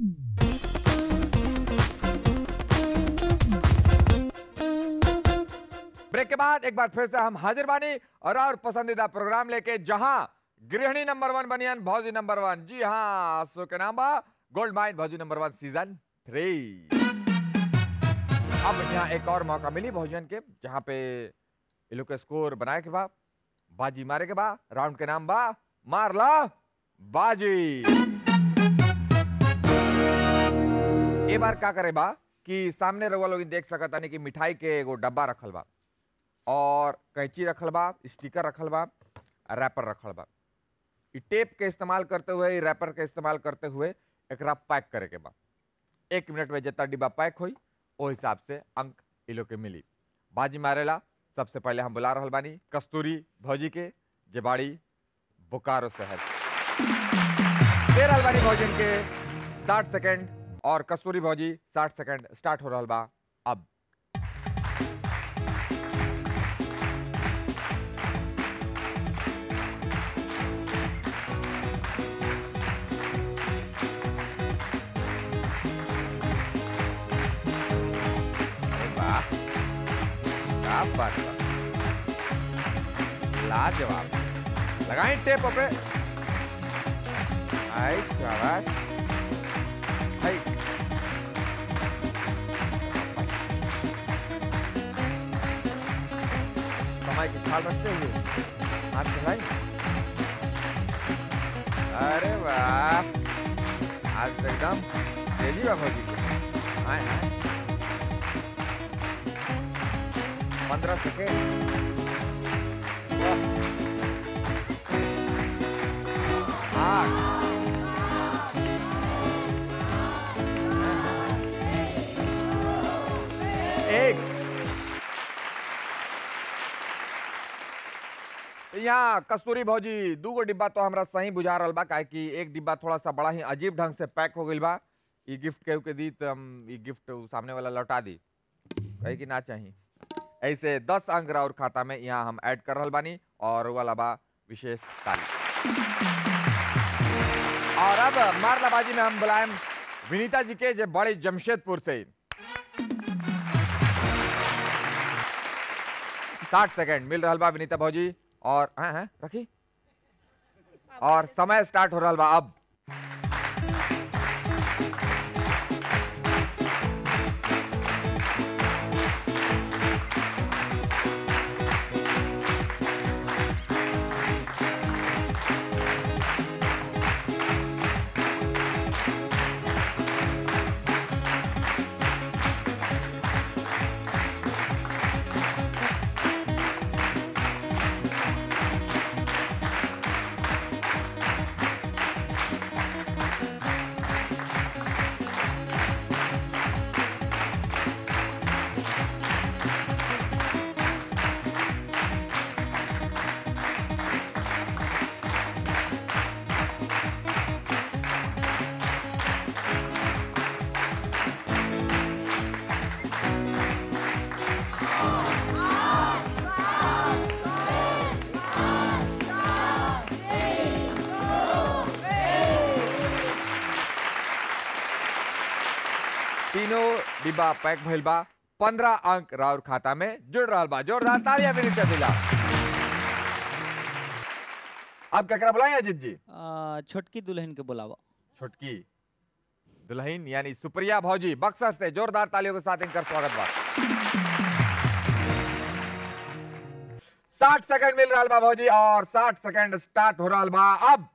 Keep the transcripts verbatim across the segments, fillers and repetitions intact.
Break के बाद एक बार फिर से हम हाजिर बानी और और पसंदीदा प्रोग्राम लेके, जहां गृहिणी नंबर वन बनियन भौजी नंबर वन। जी हाँ, शो के नाम बा गोल्ड माइन भौजी नंबर वन सीजन थ्री। अब यहाँ एक और मौका मिली भौजियन के, जहां पे ये लोग के स्कोर बनाए के बाद बाजी मारे के बाद राउंड के नाम बा मार ला बाजी। एक बार का करे बा कि सामने रउआ लोग देख सकता नहीं कि मिठाई के एगो डब्बा रखल बा और कैंची रखल बा, स्टिकर रखल बा, रैपर रखल बा। टेप के इस्तेमाल करते हुए, रैपर के इस्तेमाल करते हुए एकरा पैक करे के बा। एक मिनट में जितना डिब्बा पैक हुई वो हिसाब से अंक ये लोग के मिली। बाजी मारेला सबसे पहले हम बुला रहल बानी कस्तूरी भौजी के, जेबाड़ी बोकारो शहर। तेरह बानी भौजन के साठ सेकेंड और कस्तूरी भौजी साठ सेकेंड स्टार्ट हो रहल बा अब। बात लाजवाब, लगाएं टेप पे। आई शाबाश, आई समय की ख्याल रखते हुए हाथ चलाई। अरे वाह, आज तो एकदम तेजी बा भौजी के। आए आए पंद्रह सेकेंड। आठ, एक। यहाँ कस्तूरी भौजी दू गो डिब्बा तो हमरा सही बुझा रहा बा, काहे कि एक डिब्बा थोड़ा सा बड़ा ही अजीब ढंग से पैक हो गई बा। ये गिफ्ट केहू के दी तो हम ये गिफ्ट सामने वाला लौटा दी, कहे कि ना चाहिए। ऐसे दस अंक और खाता में यहाँ हम ऐड कर रहल बानी और वाला बा विशेष ताली। और अब मारलाबाजी में हम बुलाएं विनीता जी के, जो बड़े जमशेदपुर से। साठ सेकेंड मिल रहा बा विनीता भौजी और हाँ हाँ रखी और समय स्टार्ट हो रहा बा अब। तीनों डिब्बा पैक भइल बा। पंद्रह अंक राउर खाता में जुड़ रहा बा। जोरदार तालियां विनीता दिला। अब क्या बुलाएं अजीत जी? छोटकी दुल्हन के बुलावा। छोटकी दुल्हन यानी सुप्रिया भौजी बक्सर से, जोरदार तालियों के साथ इनका स्वागत बा। साठ सेकंड मिल रहा बा भौजी और साठ सेकंड स्टार्ट हो रहा बा अब।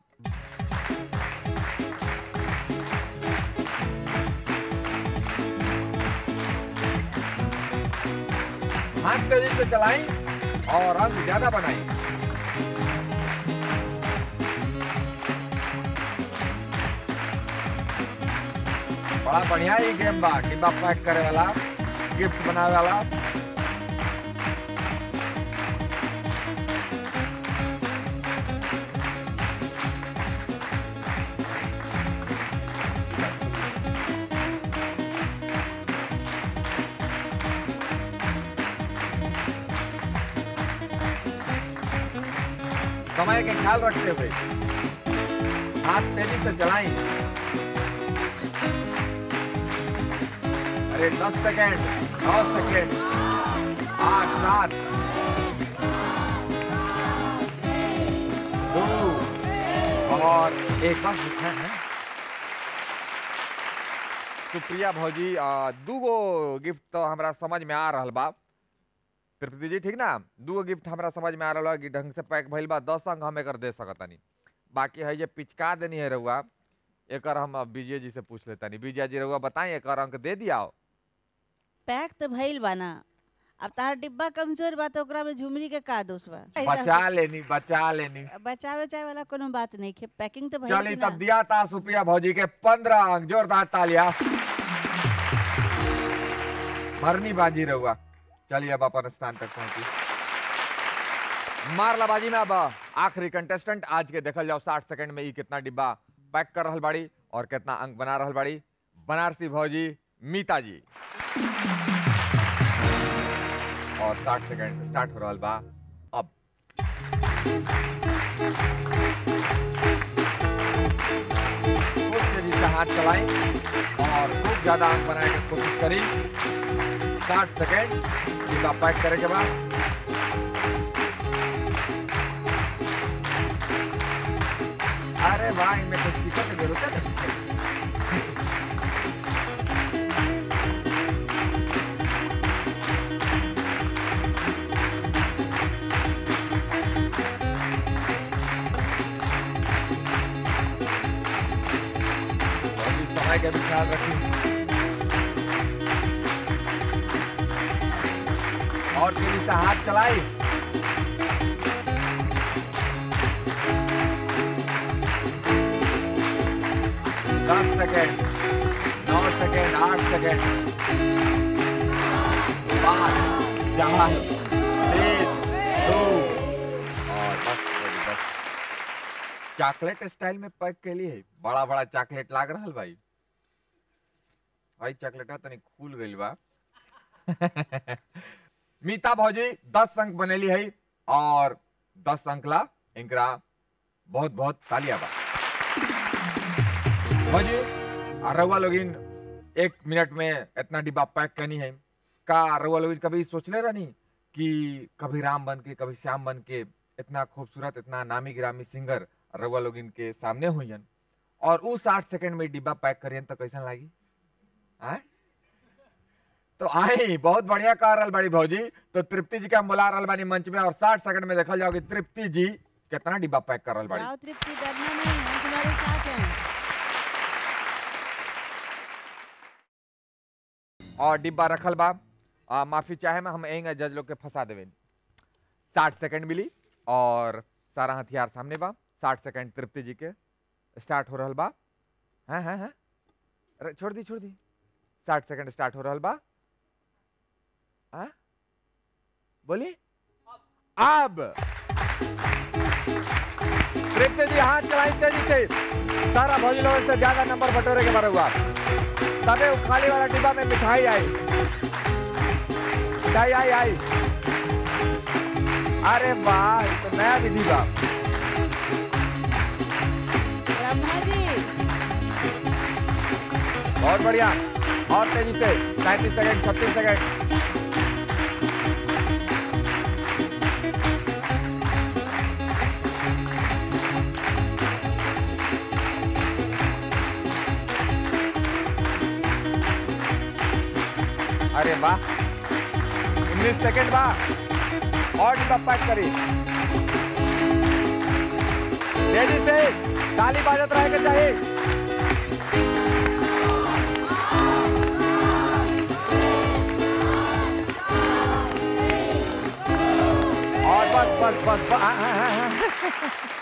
हाथ तेजी से चलाएं और अंक ज्यादा बनाएं। बड़ा बढ़िया ही गेम बा। डिब्बा पैक करे वाला, गिफ्ट बनावे वाला। समय के ख्याल रखते हुए हाथ तेजी से चलाएं। अरे दस सेकेंड, नौ सेकेंड, आठ, सात, दो और एक बार लिखा है। सुप्रिया भौजी दूगो गिफ्ट तो हमरा समझ में आ रहा बा। तृप्ति जी ठीक ना, दूगो गिफ्ट हमरा समझ में आ रहा कि ढंग से पैक भइल बा। दस अंक हम एकर दे सकतानी। बाकी है जे पिचका देनी है रहुआ, एकर हम विजय जी से पूछ लेता नहीं। विजय जी रहुआ बताएं एकर अंक दे दिया। पैक तो भइल बा ना, अब तार डिब्बा कमजोर बा तो ओकरा में झुमरी के का दोष बा? बचा लेनी बचा लेनी बचावे चाहे वाला कोनो बात नहीं है। पैकिंग तो भइल चलिए कि ना? तब दिया था सुप्रिया भौजी के पंद्रह अंक। जोरदार तालियां। मरनी बाजी रहुआ। चलिए अब अपन स्थान तक पहुंची। मारला बाजी में अब आखिरी कंटेस्टेंट आज के देखल जाओ साठ सेकंड में ई कितना डिब्बा पैक कर रहल बाड़ी और कितना अंक बना रहल बाड़ी। बनारसी भौजी मीता जी। और साठ सेकंड स्टार्ट हो रहल बा अब। खूब तेजी से हाथ चलाएं और खूब ज्यादा अंक बनाने की कोशिश करी। साठ सेकंड डिब्बा पैक करे के बाद अरे भाई इनमें कुछ सीखने की जरूरत है। समय का भी ख्याल रखें और तेजी से हाथ चलाए। दस सेकेंड, नौ सेकेंड, आठ सेकेंड, पाँच, चार, तीन, दो और बस बस। चॉकलेट स्टाइल में पैक के लिए बड़ा बड़ा चॉकलेट लाग रहा भाई। भाई चॉकलेट तनी खुल गई बा। मीता भौजी दस अंक बनेली है और दस अंक ला इनकरा बहुत बहुत तालियां बा। भौजी रउआ लोगिन एक मिनट में इतना डिब्बा पैक करनी है का? रउआ लोगिन कभी सोचले रहनी कि कभी राम बन के कभी श्याम बन के इतना खूबसूरत इतना नामी गिरामी सिंगर रउआ लोगिन के सामने हुईन और उस साठ सेकंड में डिब्बा पैक करियन तो कैसा लगी? आए? तो आई बहुत बढ़िया कह रहल बड़ी भौजी। तो तृप्ति जी का बुला रहल बानी मंच में और साठ सेकंड में देखल जाओ कि तृप्ति जी कितना डिब्बा पैक कर रहल बाड़ी। जाओ तृप्ति, डरना नहीं, हम तुम्हारे साथ हैं। और डिब्बा रखल बा। आ, माफी चाहे में हम एंगे जज लोग के फंसा देवे। साठ सेकंड मिली और सारा हथियार सामने बा। साठ सेकंड तृप्ति जी के स्टार्ट हो रहल बा। हैं हैं हैं अरे छोड़ दी छोड़ दी। साठ सेकंड स्टार्ट हो रहल बा। हाँ? बोली अब तृप्ति जी हाथ चलाई तेजी से। सारा भौजी लोगों से ज्यादा नंबर बटोरे के बारे हुआ। तबे वो खाली वाला डिब्बा में मिठाई आई। मिठाई आई आई। अरे वाह तो नया विधि बा। ब्रह्मा जी बहुत बढ़िया और तेजी से। पैंतीस सेकंड, छत्तीस सेकंड। अरे वाह उन्नीस सेकंड बा और डिब्बा पैक करी। तेजी से ताली बाजत रहेगा चाहिए। और बस बस बस, बस।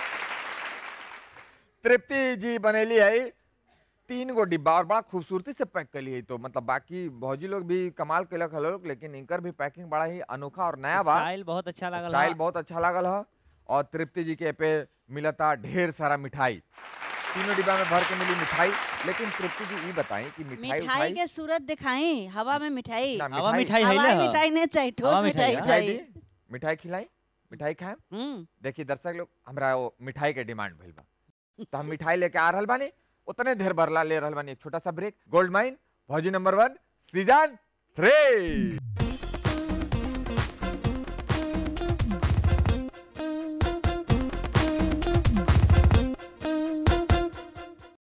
तृप्ति जी बनेली है तीन गो डिब्बा और बड़ा खूबसूरती से पैक कर लिए। तो मतलब बाकी भौजी लोग भी कमाल केलक हलो, लेकिन इनकर भी पैकिंग बड़ा ही अनोखा और नया बा। स्टाइल बहुत अच्छा लागल। स्टाइल बहुत अच्छा लागल है। और तृप्ति जी के पे मिलता ढेर सारा मिठाई। तीनों डिब्बा में भर के मिली मिठाई। लेकिन तृप्ति जी ये बताएं कि मिठाई मिठाई के सूरत दिखाई। हवा में मिठाई, ना, हवा मिठाई है हवा ना? मिठाई नहीं चाहिए, हवा ठोस मिठाई, मिठाई हाँ। चाहिए। मिठाई खिलाई, मिठाई खाएं। हम्म देखिए दर्शक लोग हमरा वो मिठाई के डिमांड भइल बा तो हम मिठाई लेके आ रहल बानी। उतने देर भरला ले रहल बानी। एक छोटा सा ब्रेक। गोल्ड माइन भौजी नंबर वन सीजन थ्री।